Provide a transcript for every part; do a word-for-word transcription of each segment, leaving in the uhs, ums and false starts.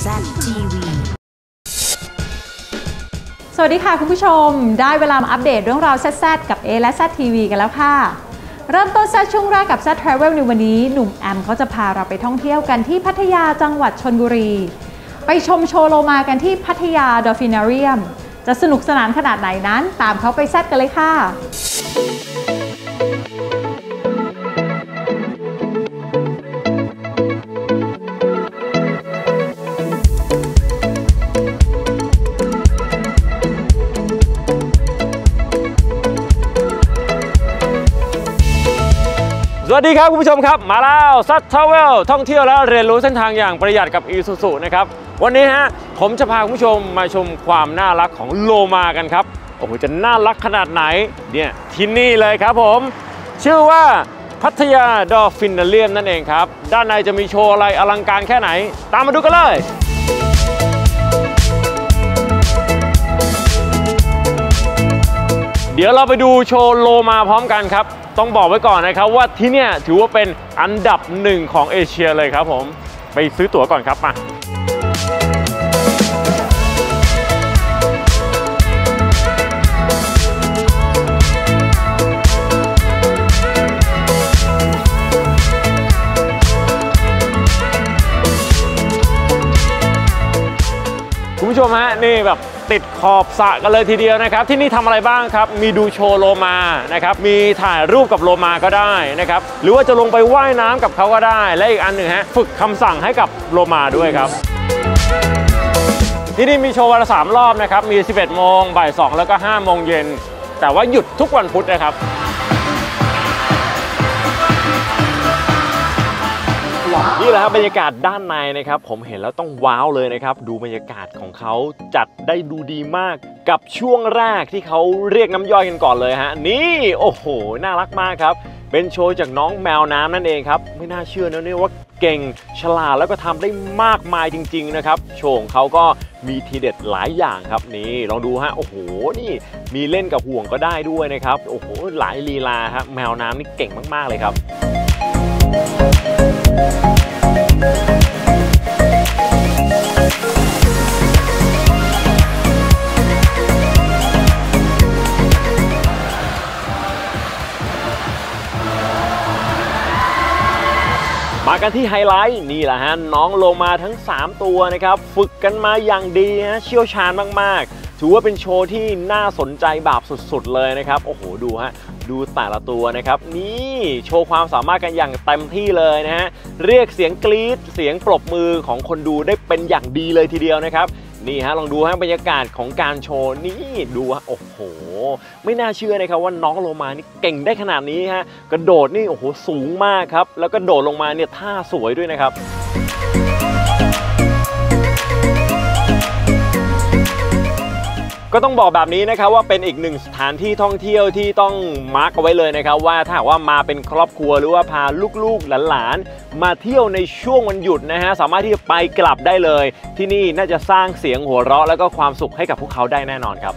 แซด ที วีสวัสดีค่ะคุณผู้ชมได้เวลามาอัปเดตเรื่องราวแซดกับ A และ แซด ที วี กันแล้วค่ะเริ่มต้นแซดช่วงแรกกับ แซด Travel ในวันนี้หนุ่มแอมเขาจะพาเราไปท่องเที่ยวกันที่พัทยาจังหวัดชลบุรีไปชมโชว์โลมากันที่พัทยาดอลฟินาเรียมจะสนุกสนานขนาดไหนนั้นตามเขาไปแซดกันเลยค่ะสวัสดีครับคุณผู้ชมครับมาแล้วซัดทราเวลท่องเที่ยวและเรียนรู้เส้นทางอย่างประหยัดกับอีซูซูนะครับวันนี้ฮะผมจะพาคุณผู้ชมมาชมความน่ารักของโลมากันครับโอ้โหจะน่ารักขนาดไหนเนี่ยที่นี่เลยครับผมชื่อว่าพัทยาดอลฟินาเรียมนั่นเองครับด้านในจะมีโชว์อะไรอลังการแค่ไหนตามมาดูกันเลยเดี๋ยวเราไปดูโชว์โลมาพร้อมกันครับต้องบอกไว้ก่อนนะครับว่าที่เนี่ยถือว่าเป็นอันดับหนึ่งของเอเชียเลยครับผมไปซื้อตั๋วก่อนครับมาคุณผู้ชมฮะนี่แบบติดขอบสระกันเลยทีเดียวนะครับที่นี่ทำอะไรบ้างครับมีดูโชว์โลมานะครับมีถ่ายรูปกับโลมาก็ได้นะครับหรือว่าจะลงไปว่ายน้ำกับเขาก็ได้และอีกอันหนึ่งฮะฝึกคำสั่งให้กับโลมาด้วยครับที่นี่มีโชว์วันละสามรอบนะครับมีสิบเอ็ดโมงบ่ายสองแล้วก็ห้าโมงเย็นแต่ว่าหยุดทุกวันพุธนะครับนี่แหละครับบรรยากาศด้านในนะครับผมเห็นแล้วต้องว้าวเลยนะครับดูบรรยากาศของเขาจัดได้ดูดีมากกับช่วงแรกที่เขาเรียกน้ำย่อยกันก่อนเลยฮะนี่โอ้โหน่ารักมากครับเป็นโชว์จากน้องแมวน้ำนั่นเองครับไม่น่าเชื่อนะเนี่ยว่าเก่งฉลาดแล้วก็ทำได้มากมายจริงๆนะครับโชว์ของเขาก็มีทีเด็ดหลายอย่างครับนี่ลองดูฮะโอ้โหนี่มีเล่นกับห่วงก็ได้ด้วยนะครับโอ้โหหลายลีลาครับแมวน้ำนี่เก่งมากๆเลยครับมากันที่ไฮไลท์นี่แหละฮะน้องโลมาทั้งสามตัวนะครับฝึกกันมาอย่างดีฮะเชี่ยวชาญมากๆถือว่าเป็นโชว์ที่น่าสนใจแบบสุดๆเลยนะครับโอ้โหดูฮะดูแต่ละตัวนะครับนี่โชว์ความสามารถกันอย่างเต็มที่เลยนะฮะเรียกเสียงกรี๊ดเสียงปรบมือของคนดูได้เป็นอย่างดีเลยทีเดียวนะครับนี่ฮะลองดูฮะบรรยากาศของการโชว์นี่ดูฮะโอ้โหไม่น่าเชื่อนะครับว่าน้องโลมานี่เก่งได้ขนาดนี้ฮะกระโดดนี่โอ้โหสูงมากครับแล้วก็โดดลงมาเนี่ยท่าสวยด้วยนะครับก็ต้องบอกแบบนี้นะครับว่าเป็นอีกหนึ่งสถานที่ท่องเที่ยวที่ต้องมาร์กเอาไว้เลยนะครับว่าถ้าหากว่ามาเป็นครอบครัวหรือว่าพาลูกๆหลานๆมาเที่ยวในช่วงวันหยุดนะฮะสามารถที่จะไปกลับได้เลยที่นี่น่าจะสร้างเสียงหัวเราะแล้วก็ความสุขให้กับพวกเขาได้แน่นอนครับ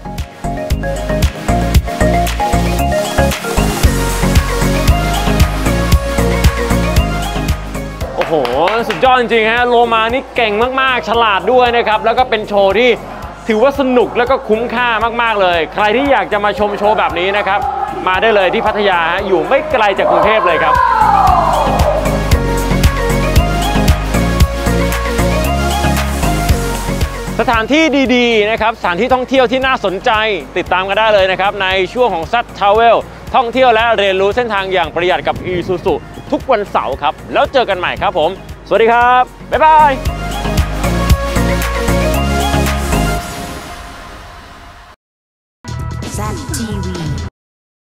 โอ้โหสุดยอดจริงๆฮะโลมานี่เก่งมากๆฉลาดด้วยนะครับแล้วก็เป็นโชว์ที่ถือว่าสนุกแล้วก็คุ้มค่ามากๆเลยใครที่อยากจะมาชมโชว์แบบนี้นะครับมาได้เลยที่พัทยาอยู่ไม่ไกลจากกรุงเทพเลยครับสถานที่ดีๆนะครับสถานที่ท่องเที่ยวที่น่าสนใจติดตามกันได้เลยนะครับในช่วงของ แซด Travel ท่องเที่ยวและเรียนรู้เส้นทางอย่างประหยัดกับ อีซูซู ทุกวันเสาร์ครับแล้วเจอกันใหม่ครับผมสวัสดีครับบ๊ายบาย